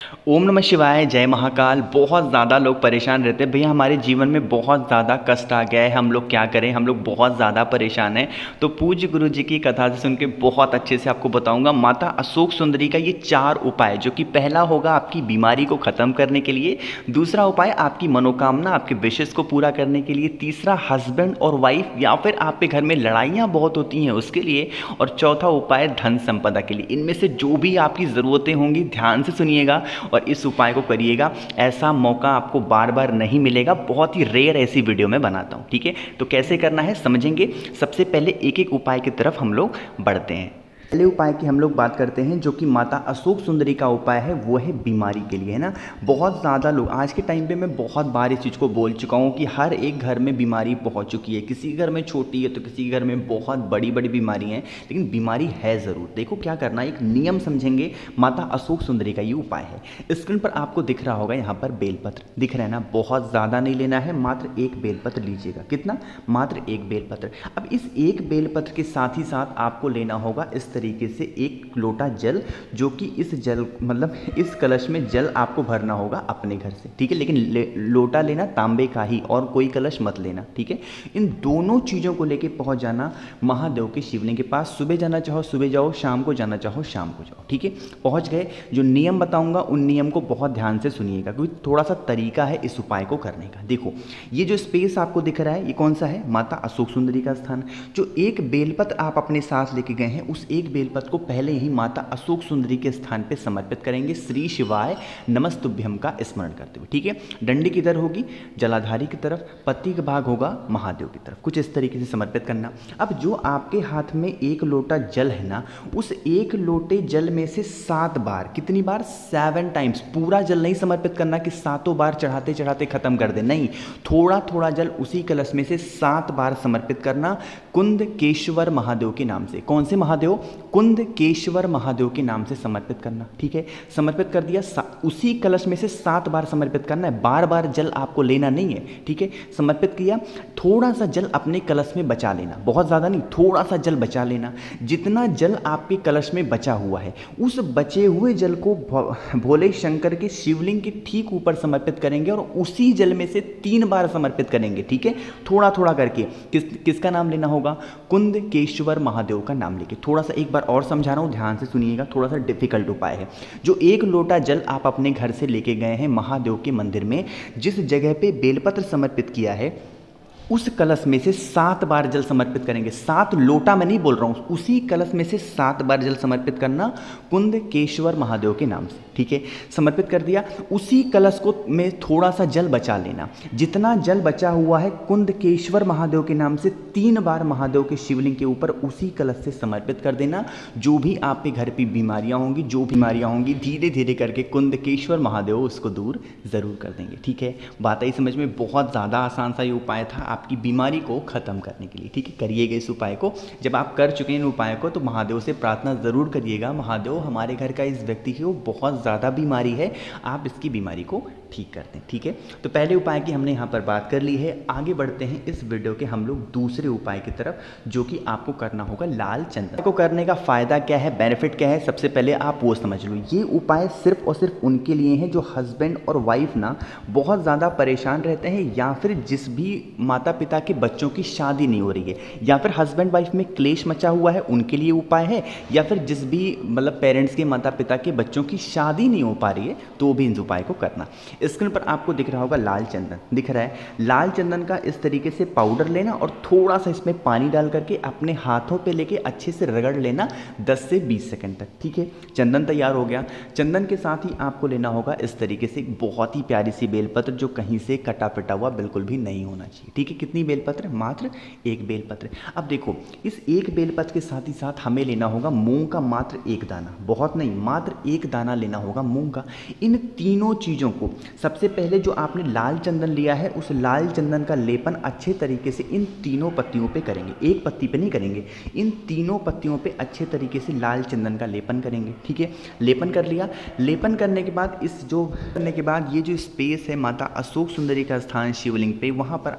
ओम नमः शिवाय, जय महाकाल। बहुत ज़्यादा लोग परेशान रहते हैं, भैया हमारे जीवन में बहुत ज़्यादा कष्ट आ गया है, हम लोग क्या करें, हम लोग बहुत ज़्यादा परेशान हैं। तो पूज्य गुरु जी की कथा से सुन के बहुत अच्छे से आपको बताऊंगा माता अशोक सुंदरी का ये 4 उपाय, जो कि पहला होगा आपकी बीमारी को ख़त्म करने के लिए, दूसरा उपाय आपकी मनोकामना, आपके विशेष को पूरा करने के लिए, तीसरा हस्बैंड और वाइफ या फिर आपके घर में लड़ाइयाँ बहुत होती हैं उसके लिए, और चौथा उपाय धन संपदा के लिए। इनमें से जो भी आपकी ज़रूरतें होंगी ध्यान से सुनिएगा और इस उपाय को करिएगा। ऐसा मौका आपको बार बार नहीं मिलेगा, बहुत ही रेयर ऐसी वीडियो मैं बनाता हूँ। ठीक है, तो कैसे करना है समझेंगे। सबसे पहले एक एक उपाय की तरफ हम लोग बढ़ते हैं। पहले उपाय की हम लोग बात करते हैं, जो कि माता अशोक सुंदरी का उपाय है, वो है बीमारी के लिए, है ना। बहुत ज़्यादा लोग आज के टाइम पे, मैं बहुत बार इस चीज़ को बोल चुका हूँ कि हर एक घर में बीमारी पहुँच चुकी है। किसी घर में छोटी है तो किसी घर में बहुत बड़ी बड़ी बीमारी हैं, लेकिन बीमारी है ज़रूर। देखो क्या करना है, एक नियम समझेंगे। माता अशोक सुंदरी का ये उपाय है। स्क्रीन पर आपको दिख रहा होगा, यहाँ पर बेलपत्र दिख रहा है ना। बहुत ज़्यादा नहीं लेना है, मात्र एक बेलपत्र लीजिएगा। कितना? मात्र एक बेलपत्र। अब इस एक बेलपत्र के साथ ही साथ आपको लेना होगा इस तरीके से एक लोटा जल, जो कि इस जल मतलब इस कलश में जल आपको भरना होगा अपने घर से। ठीक है, लेकिन लोटा लेना तांबे का ही, और कोई कलश मत लेना। ठीक है, इन दोनों चीज़ों को लेके पहुंच जाना महादेव के शिवलिंग के पास। सुबह जाना चाहो सुबह जाओ, शाम को जाना चाहो शाम को जाओ। ठीक है, पहुंच गए। जो नियम बताऊंगा उन नियम को बहुत ध्यान से सुनिएगा, क्योंकि थोड़ा सा तरीका है इस उपाय को करने का। देखो ये जो स्पेस आपको दिख रहा है, ये कौन सा है? माता अशोक सुंदरी का स्थान। जो एक बेलपत्र आप अपने साथ लेके गए हैं, उस एक बेलपत्र को पहले ही माता अशोक सुंदरी के स्थान पे समर्पित करेंगे, श्री शिवाय नमस्तुभ्यम का स्मरण करते हुए। ठीक है, डंडी किधर होगी? जलाधारी की तरफ। पत्ती का भाग होगा महादेव की तरफ। कुछ इस तरीके से समर्पित करना। अब जो आपके हाथ में एक लोटा जल है ना, उस एक लोटे जल में से 7 बार, कितनी बार? 7 टाइम्स। पूरा जल नहीं समर्पित करना कि 7 बार चढ़ाते चढ़ाते खत्म कर दे, नहीं। थोड़ा थोड़ा जल उसी कलश में से 7 बार समर्पित करना, कुंदकेश्वर महादेव के नाम से। कौन से महादेव? कुंदकेश्वर महादेव के नाम से समर्पित करना। ठीक है, समर्पित कर दिया। उसी कलश में से 7 बार समर्पित करना है, बार बार जल आपको लेना नहीं है। ठीक है, समर्पित किया। थोड़ा सा जल अपने कलश में बचा लेना, बहुत ज़्यादा नहीं, थोड़ा सा जल बचा लेना। जितना जल आपके कलश में बचा हुआ है, उस बचे हुए जल को भोले शंकर के शिवलिंग के ठीक ऊपर समर्पित करेंगे, और उसी जल में से 3 बार समर्पित करेंगे। ठीक है, थोड़ा थोड़ा करके। किसका नाम लेना होगा? कुंदकेश्वर महादेव का नाम लेके। थोड़ा सा एक बार और समझा रहा हूँ, ध्यान से सुनिएगा, थोड़ा सा डिफिकल्ट उपाय है। जो एक लोटा जल आप अपने घर से लेके गए हैं महादेव के मंदिर में, जिस जगह पे बेलपत्र समर्पित किया है, उस कलश में से 7 बार जल समर्पित करेंगे। 7 लोटा मैं नहीं बोल रहा हूँ, उसी कलश में से 7 बार जल समर्पित करना, कुंदकेश्वर महादेव के नाम से। ठीक है, समर्पित कर दिया। उसी कलश को में थोड़ा सा जल बचा लेना। जितना जल बचा हुआ है, कुंदकेश्वर महादेव के नाम से 3 बार महादेव के शिवलिंग के ऊपर उसी कलश से समर्पित कर देना। जो भी आपके घर पे बीमारियाँ होंगी, जो बीमारियाँ होंगी, धीरे धीरे करके कुंदकेश्वर महादेव उसको दूर ज़रूर कर देंगे। ठीक है, बात आई समझ में? बहुत ज़्यादा आसान सा ये उपाय था आपकी बीमारी को ख़त्म करने के लिए। ठीक है, करिएगा इस उपाय को। जब आप कर चुके हैं इन उपाय को, तो महादेव से प्रार्थना ज़रूर करिएगा, महादेव हमारे घर का इस व्यक्ति को बहुत ज़्यादा बीमारी है, आप इसकी बीमारी को ठीक कर दें। ठीक है, तो पहले उपाय की हमने यहाँ पर बात कर ली है। आगे बढ़ते हैं इस वीडियो के हम लोग दूसरे उपाय की तरफ, जो कि आपको करना होगा लाल चंदन। को करने का फ़ायदा क्या है, बेनिफिट क्या है, सबसे पहले आप वो समझ लो। ये उपाय सिर्फ और सिर्फ उनके लिए हैं जो हस्बैंड और वाइफ ना बहुत ज़्यादा परेशान रहते हैं, या फिर जिस भी माता पिता के बच्चों की शादी नहीं हो रही है, या फिर हस्बैंड वाइफ में क्लेश मचा हुआ है, उनके लिए उपाय है। या फिर जिस भी मतलब पेरेंट्स के, माता पिता के बच्चों की शादी नहीं हो पा रही है, तो भी इन उपाय को करना। स्क्रीन पर आपको दिख रहा होगा लाल चंदन, दिख रहा है। लाल चंदन का इस तरीके से पाउडर लेना, और थोड़ा सा इसमें पानी डाल करके अपने हाथों पे लेके अच्छे से रगड़ लेना 10 से 20 सेकंड तक। ठीक है, चंदन तैयार हो गया। चंदन के साथ ही आपको लेना होगा इस तरीके से बहुत ही प्यारी सी बेलपत्र, जो कहीं से कटा पिटा हुआ बिल्कुल भी नहीं होना चाहिए। ठीक है, कितनी बेलपत्र? मात्र एक बेलपत्र। अब देखो, इस एक बेलपत्र के साथ ही साथ हमें लेना होगा मूंग का मात्र 1 दाना, बहुत नहीं, मात्र 1 दाना लेना होगा मूंग का। इन तीनों चीज़ों को सबसे पहले, जो आपने लाल चंदन लिया है, उस लाल चंदन का लेपन अच्छे तरीके से इन तीनों पत्तियों पे करेंगे। एक पत्ती पे नहीं करेंगे, इन तीनों पत्तियों पे अच्छे तरीके से लाल चंदन का लेपन करेंगे। ठीक है, लेपन कर लिया। लेपन करने के बाद ये जो स्पेस है माता अशोक सुंदरी का स्थान शिवलिंग पे, वहाँ पर आपको उस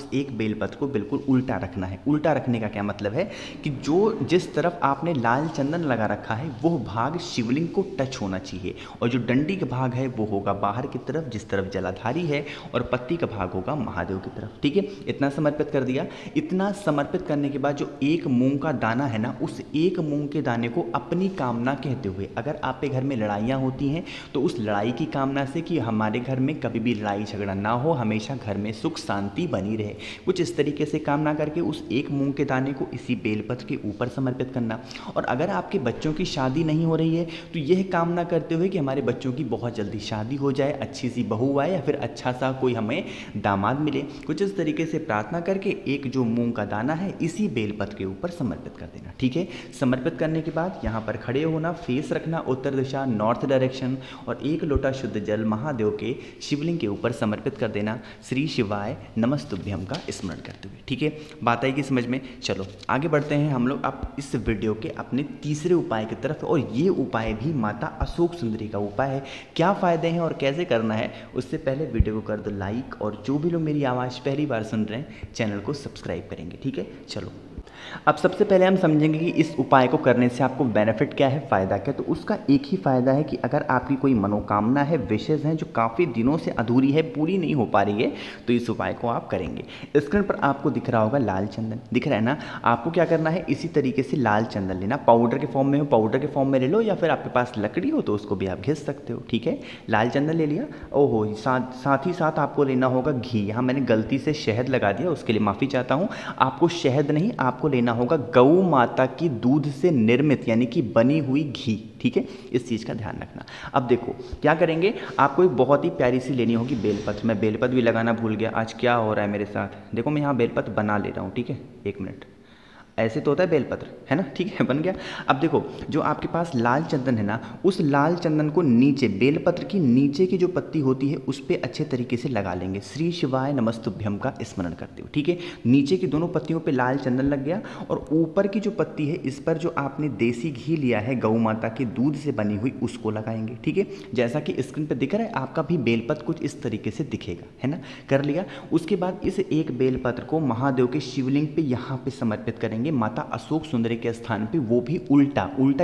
उस एक बेलपत्र को बिल्कुल उल्टा रखना है। उल्टा रखने का क्या मतलब है कि जिस तरफ आपने लाल चंदन लगा रखा है वो भाग शिवलिंग को टच होना चाहिए, और जो डंडी का भाग है वो होगा बाहर की तरफ, जिस तरफ जलाधारी है, और पत्ती का भाग होगा महादेव की तरफ। ठीक है, इतना समर्पित कर दिया। इतना समर्पित करने के बाद जो एक मूंग का दाना है ना, उस एक मूंग के दाने को अपनी कामना कहते हुए, अगर आपके घर में लड़ाइयाँ होती हैं तो उस लड़ाई की कामना से कि हमारे घर में कभी भी लड़ाई झगड़ा ना हो, हमेशा घर में सुख शांति बनी रहे, कुछ इस तरीके से कामना करके उस एक मूंग के दाने को इसी बेलपत्र के ऊपर समर्पित करना। और अगर आपके बच्चों की शादी नहीं हो रही है तो यह कामना करते हुए कि हमारे बच्चों की बहुत जल्दी शादी हो जाए, अच्छी सी बहू आए या फिर अच्छा सा कोई हमें दामाद मिले, कुछ इस तरीके से प्रार्थना करके एक जो मूंग का दाना है इसी बेलपत्र के ऊपर समर्पित कर देना। ठीक है, समर्पित करने के बाद यहाँ पर खड़े होना, फेस रखना उत्तर दिशा नॉर्थ डायरेक्शन, और एक लोटा शुद्ध जल महादेव के शिवलिंग के ऊपर समर्पित कर देना, श्री शिवाय नमस्तुभ्यम का स्मरण करते हुए। ठीक है, बात आएगी समझ में। चलो आगे बढ़ते हैं हम लोग अब इस वीडियो के अपने तीसरे उपाय की तरफ, और ये उपाय भी माता अशोक सुंदरी का उपाय है। क्या फ़ायदे हैं और कैसे करना है उससे पहले वीडियो को कर दो लाइक, और जो भी लोग मेरी आवाज़ पहली बार सुन रहे हैं चैनल को सब्सक्राइब करेंगे। ठीक है, चलो अब सबसे पहले हम समझेंगे कि इस उपाय को करने से आपको बेनिफिट क्या है, फ़ायदा क्या। तो उसका एक ही फ़ायदा है कि अगर आपकी कोई मनोकामना है, विशेष हैं जो काफ़ी दिनों से अधूरी है, पूरी नहीं हो पा रही है, तो इस उपाय को आप करेंगे। स्क्रीन पर आपको दिख रहा होगा लाल चंदन, दिख रहा है ना। आपको क्या करना है, इसी तरीके से लाल चंदन लेना, पाउडर के फॉर्म में हो पाउडर के फॉर्म में ले लो, या फिर आपके पास लकड़ी हो तो उसको भी आप घिस सकते हो। ठीक है, लाल चंदन ले लिया। ओहो, साथ ही साथ आपको लेना होगा घी। यहाँ मैंने गलती से शहद लगा दिया, उसके लिए माफ़ी चाहता हूँ। आपको शहद नहीं, आपको लेना होगा गौ माता की दूध से निर्मित यानी कि बनी हुई घी। ठीक है, इस चीज़ का ध्यान रखना। अब देखो क्या करेंगे, आपको एक बहुत ही प्यारी सी लेनी होगी बेलपत्र। मैं बेलपत्र भी लगाना भूल गया, आज क्या हो रहा है मेरे साथ। देखो मैं यहाँ बेलपत्र बना ले रहा हूँ। ठीक है, एक मिनट, ऐसे तो होता है बेलपत्र, है ना। ठीक है, बन गया। अब देखो जो आपके पास लाल चंदन है ना, उस लाल चंदन को नीचे, बेलपत्र की नीचे की जो पत्ती होती है उस पर अच्छे तरीके से लगा लेंगे, श्री शिवाय नमस्तुभ्यम का स्मरण करते हो। ठीक है, नीचे की दोनों पत्तियों पे लाल चंदन लग गया, और ऊपर की जो पत्ती है इस पर जो आपने देसी घी लिया है गौ माता के दूध से बनी हुई उसको लगाएंगे। ठीक है, जैसा कि स्क्रीन पर दिख रहा है आपका भी बेलपत्र कुछ इस तरीके से दिखेगा, है ना। कर लिया। उसके बाद इस एक बेलपत्र को महादेव के शिवलिंग पे यहाँ पे समर्पित करेंगे, माता अशोक सुंदरी के स्थान पे, वो भी उल्टा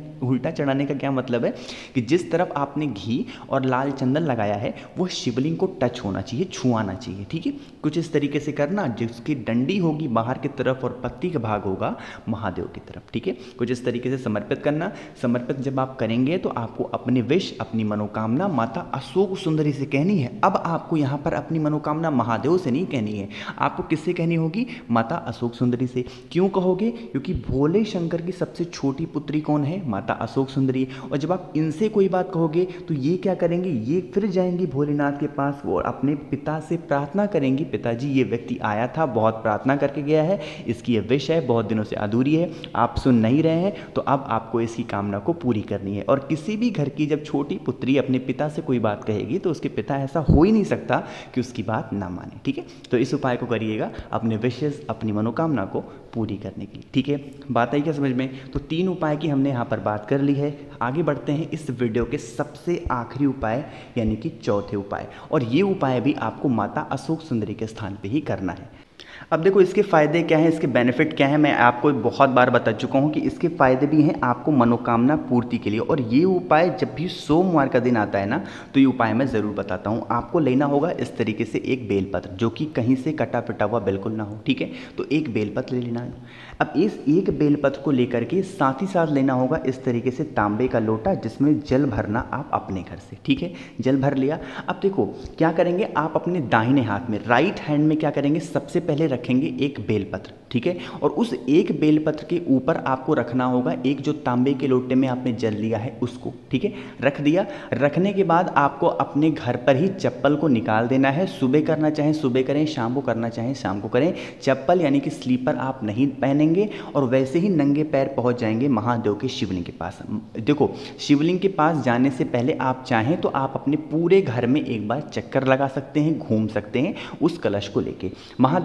चढ़ाने का क्या मतलब है कि जिस तरफ आपने घी और लाल चंदन लगाया है वो शिवलिंग को टच होना चाहिए, छुआना चाहिए। ठीक है, कुछ इस तरीके से करना, जिसकी डंडी होगी बाहर की तरफ और पत्ती का भाग होगा महादेव की तरफ। ठीक है, कुछ इस तरीके से समर्पित करना। समर्पित जब आप करेंगे तो आपको अपनी विश, अपनी मनोकामना माता अशोक सुंदरी से कहनी है। अब आपको यहाँ पर अपनी मनोकामना महादेव से नहीं कहनी है, आपको किससे कहनी होगी, माता अशोक सुंदरी से। क्यों कहोगे, क्योंकि भोले शंकर की सबसे छोटी पुत्री कौन है, माता अशोक सुंदरी। और जब आप इनसे कोई बात कहोगे तो ये क्या करेंगे, ये फिर जाएंगी भोलेनाथ के पास और अपने पिता से प्रार्थना करेंगी, पिताजी ये व्यक्ति आया था, बहुत प्रार्थना करके गया है, इसकी ये विश है, बहुत दिनों से अधूरी है, आप सुन नहीं रहे हैं, तो अब आपको इसकी कामना को पूरी करनी है। और किसी भी घर की जब छोटी पुत्री अपने पिता से कोई बात कहेगी तो उसके पिता ऐसा हो ही नहीं सकता कि उसकी बात ना माने। ठीक है, तो इस उपाय को करिएगा अपने विशेष, अपनी मनोकामना को पूरी करने की। ठीक है, बात आई क्या समझ में। तो 3 उपाय की हमने यहाँ पर बात कर ली है। आगे बढ़ते हैं इस वीडियो के सबसे आखिरी उपाय यानी कि चौथे उपाय, और ये उपाय भी आपको माता अशोक सुंदरी के स्थान पे ही करना है। अब देखो इसके फ़ायदे क्या हैं, इसके बेनिफिट क्या हैं, मैं आपको बहुत बार बता चुका हूँ कि इसके फ़ायदे भी हैं आपको मनोकामना पूर्ति के लिए। और ये उपाय जब भी सोमवार का दिन आता है ना, तो ये उपाय मैं ज़रूर बताता हूँ। आपको लेना होगा इस तरीके से एक बेलपत्र, जो कि कहीं से कटा पिटा हुआ बिल्कुल ना हो। ठीक है, तो एक बेलपत्र ले लेना है। अब इस एक बेलपत्र को लेकर के साथ ही साथ लेना होगा इस तरीके से तांबे का लोटा, जिसमें जल भरना आप अपने घर से। ठीक है, जल भर लिया। अब देखो क्या करेंगे, आप अपने दाहिने हाथ में, राइट हैंड में क्या करेंगे, सबसे पहले रखेंगे एक बेलपत्र। ठीक है, और उस एक बेलपत्र के ऊपर आपको रखना होगा एक जो तांबे के लोटे में आपने जल लिया है उसको। ठीक है, रख दिया। रखने के बाद आपको अपने घर पर ही चप्पल को निकाल देना है। सुबह करना चाहें सुबह करें, शाम को करना चाहें शाम को करें। चप्पल यानी कि स्लीपर आप नहीं पहनेंगे, और वैसे ही नंगे पैर पहुंच जाएंगे महादेव के शिवलिंग के पास। देखो शिवलिंग के पास जाने से पहले आप चाहें तो आप अपने पूरे घर में एक बार चक्कर लगा सकते हैं, घूम सकते हैं उस कलश को लेके। महादेव के शिवलिंग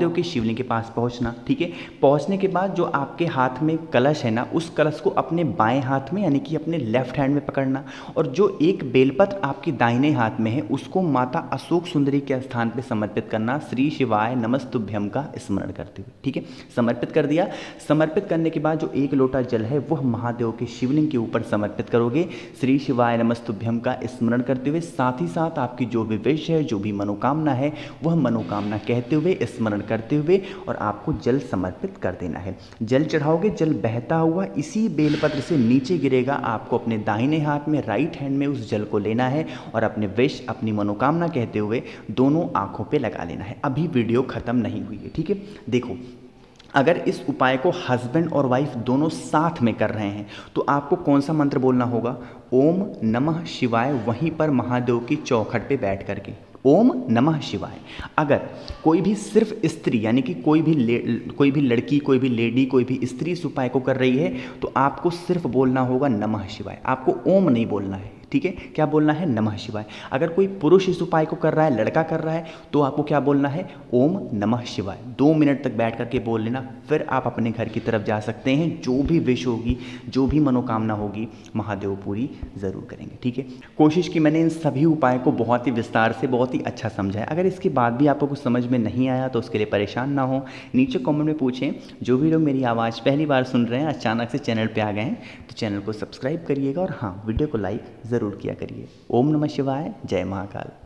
शिवलिंग के पास पहुंचना। ठीक है, पहुंचने के बाद जो आपके हाथ में कलश है ना, उस कलश को अपने बाएं हाथ में यानी कि अपने लेफ्ट हैंड में पकड़ना, और जो एक बेलपत्र आपके दाहिने हाथ में है उसको माता अशोक सुंदरी के स्थान पे समर्पित करना, श्री शिवाय नमस्तुभ्यम का स्मरण करते हुए। ठीक है, समर्पित कर दिया। समर्पित करने के बाद जो एक लोटा जल है वह महादेव के शिवलिंग के ऊपर समर्पित करोगे, श्री शिवाय नमस्तुभ्यम का स्मरण करते हुए। साथ ही साथ आपकी जो भी विश है, जो भी मनोकामना है, वह मनोकामना कहते हुए, स्मरण करते हुए, और आपको जल समर्पित कर देना है। जल चढ़ाओगे, जल बहता हुआ इसी बेलपत्र से नीचे गिरेगा। आपको अपने दाहिने हाथ में, राइट हैंड में उस जल को लेना है और अपने विश, अपनी मनोकामना कहते हुए दोनों आंखों पे लगा लेना है। अभी वीडियो खत्म नहीं हुई है। ठीक है, देखो, अगर इस उपाय को हस्बैंड और वाइफ दोनों साथ में कर रहे हैं तो आपको कौन सा मंत्र बोलना होगा? ओम नमः शिवाय, वहीं पर महादेव की चौखट पे बैठ करके ओम नमः शिवाय। अगर कोई भी सिर्फ स्त्री यानी कि कोई भी लड़की, कोई भी लेडी, कोई भी स्त्री इस उपाय को कर रही है तो आपको सिर्फ बोलना होगा नमः शिवाय, आपको ओम नहीं बोलना है। ठीक है, क्या बोलना है? नमः शिवाय। अगर कोई पुरुष इस उपाय को कर रहा है, लड़का कर रहा है, तो आपको क्या बोलना है? ओम नमः शिवाय। 2 मिनट तक बैठ करके बोल लेना, फिर आप अपने घर की तरफ जा सकते हैं। जो भी विश होगी, जो भी मनोकामना होगी, महादेव पूरी ज़रूर करेंगे। ठीक है, कोशिश की मैंने इन सभी उपाय को बहुत ही विस्तार से, बहुत ही अच्छा समझाया। अगर इसके बाद भी आपको कुछ समझ में नहीं आया तो उसके लिए परेशान ना हो, नीचे कॉमेंट में पूछें। जो भी लोग मेरी आवाज़ पहली बार सुन रहे हैं, अचानक से चैनल पर आ गए हैं, तो चैनल को सब्सक्राइब करिएगा और हाँ, वीडियो को लाइक ज़रूर किया करिए। ओम नमः शिवाय, जय महाकाल।